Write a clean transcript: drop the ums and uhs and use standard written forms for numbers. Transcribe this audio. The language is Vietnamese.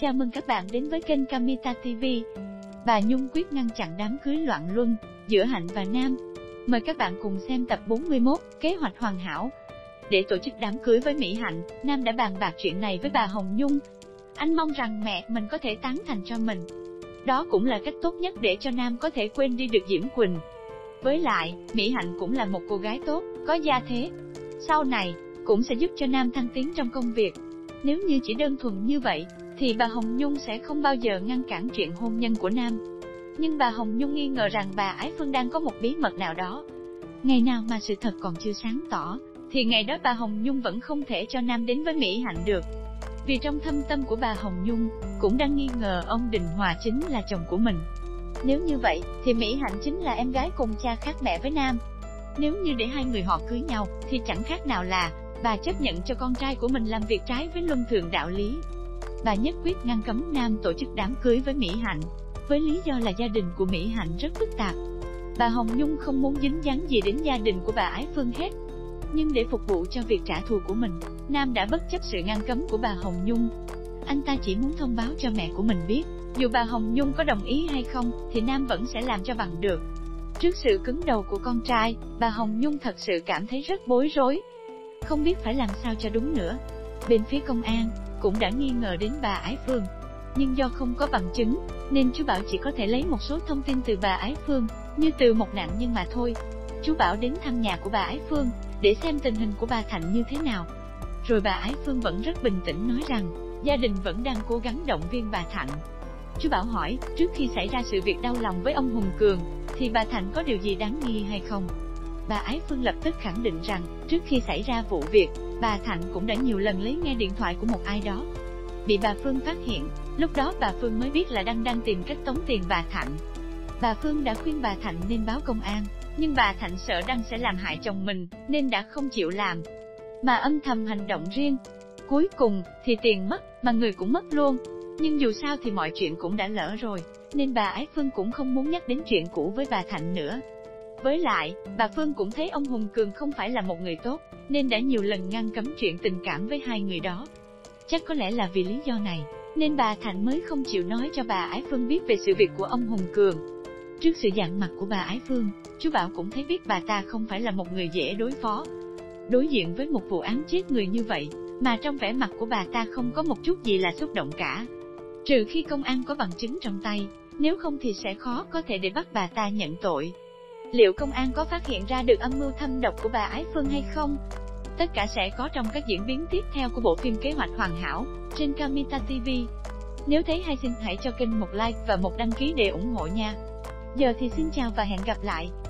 Chào mừng các bạn đến với kênh Kamita TV. Bà Nhung quyết ngăn chặn đám cưới loạn luân giữa Hạnh và Nam. Mời các bạn cùng xem tập 41, Kế hoạch hoàn hảo. Để tổ chức đám cưới với Mỹ Hạnh, Nam đã bàn bạc chuyện này với bà Hồng Nhung. Anh mong rằng mẹ mình có thể tán thành cho mình. Đó cũng là cách tốt nhất để cho Nam có thể quên đi được Diễm Quỳnh. Với lại, Mỹ Hạnh cũng là một cô gái tốt, có gia thế. Sau này, cũng sẽ giúp cho Nam thăng tiến trong công việc. Nếu như chỉ đơn thuần như vậy, thì bà Hồng Nhung sẽ không bao giờ ngăn cản chuyện hôn nhân của Nam. Nhưng bà Hồng Nhung nghi ngờ rằng bà Ái Phương đang có một bí mật nào đó. Ngày nào mà sự thật còn chưa sáng tỏ, thì ngày đó bà Hồng Nhung vẫn không thể cho Nam đến với Mỹ Hạnh được. Vì trong thâm tâm của bà Hồng Nhung, cũng đang nghi ngờ ông Đình Hòa chính là chồng của mình. Nếu như vậy, thì Mỹ Hạnh chính là em gái cùng cha khác mẹ với Nam. Nếu như để hai người họ cưới nhau, thì chẳng khác nào là bà chấp nhận cho con trai của mình làm việc trái với luân thường đạo lý. Bà nhất quyết ngăn cấm Nam tổ chức đám cưới với Mỹ Hạnh, với lý do là gia đình của Mỹ Hạnh rất phức tạp. Bà Hồng Nhung không muốn dính dáng gì đến gia đình của bà Ái Phương hết. Nhưng để phục vụ cho việc trả thù của mình, Nam đã bất chấp sự ngăn cấm của bà Hồng Nhung. Anh ta chỉ muốn thông báo cho mẹ của mình biết, dù bà Hồng Nhung có đồng ý hay không, thì Nam vẫn sẽ làm cho bằng được. Trước sự cứng đầu của con trai, bà Hồng Nhung thật sự cảm thấy rất bối rối, không biết phải làm sao cho đúng nữa. Bên phía công an cũng đã nghi ngờ đến bà Ái Phương, nhưng do không có bằng chứng, nên chú Bảo chỉ có thể lấy một số thông tin từ bà Ái Phương, như từ một nạn nhân mà thôi. Chú Bảo đến thăm nhà của bà Ái Phương, để xem tình hình của bà Thạnh như thế nào. Rồi bà Ái Phương vẫn rất bình tĩnh nói rằng, gia đình vẫn đang cố gắng động viên bà Thạnh. Chú Bảo hỏi, trước khi xảy ra sự việc đau lòng với ông Hùng Cường, thì bà Thạnh có điều gì đáng nghi hay không? Bà Ái Phương lập tức khẳng định rằng, trước khi xảy ra vụ việc, bà Thạnh cũng đã nhiều lần lấy nghe điện thoại của một ai đó. Bị bà Phương phát hiện, lúc đó bà Phương mới biết là Đăng đang tìm cách tống tiền bà Thạnh. Bà Phương đã khuyên bà Thạnh nên báo công an, nhưng bà Thạnh sợ Đăng sẽ làm hại chồng mình, nên đã không chịu làm, mà âm thầm hành động riêng. Cuối cùng, thì tiền mất, mà người cũng mất luôn. Nhưng dù sao thì mọi chuyện cũng đã lỡ rồi, nên bà Ái Phương cũng không muốn nhắc đến chuyện cũ với bà Thạnh nữa. Với lại, bà Phương cũng thấy ông Hùng Cường không phải là một người tốt, nên đã nhiều lần ngăn cấm chuyện tình cảm với hai người đó. Chắc có lẽ là vì lý do này, nên bà Thạnh mới không chịu nói cho bà Ái Phương biết về sự việc của ông Hùng Cường. Trước sự dạn mặt của bà Ái Phương, chú Bảo cũng thấy biết bà ta không phải là một người dễ đối phó. Đối diện với một vụ án chết người như vậy, mà trong vẻ mặt của bà ta không có một chút gì là xúc động cả. Trừ khi công an có bằng chứng trong tay, nếu không thì sẽ khó có thể để bắt bà ta nhận tội. Liệu công an có phát hiện ra được âm mưu thâm độc của bà Ái Phương hay không? Tất cả sẽ có trong các diễn biến tiếp theo của bộ phim Kế hoạch hoàn hảo trên Kamita TV. Nếu thấy hay xin hãy cho kênh một like và một đăng ký để ủng hộ nha. Giờ thì xin chào và hẹn gặp lại.